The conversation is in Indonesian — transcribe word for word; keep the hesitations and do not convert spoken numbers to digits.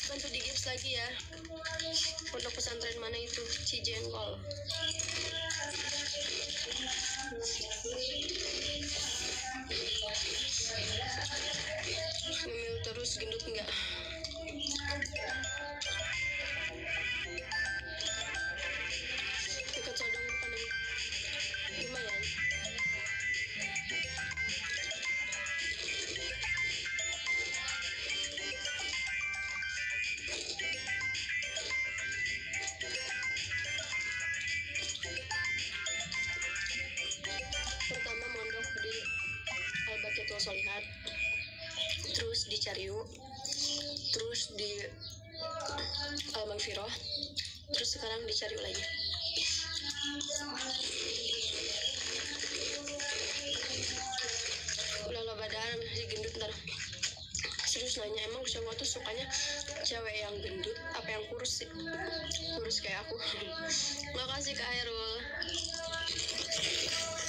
bantu di gips lagi ya. Pondok pesantren mana itu? Cijengkol. Ngemil terus, gendut enggak? Dekat sodong bukan lagi. Lumayan. Pertama mondok di Al-Baqiyatul Sholihat, terus di Cariu, terus di Al-Maghfirah, terus sekarang di Cariu lagi. Ulah lo badan masih gendut ntar. Serius nanya, emang cowok tuh sukanya cewek yang gendut apa yang kurus sih? Kurus kayak aku. Makasih Kak Hairul.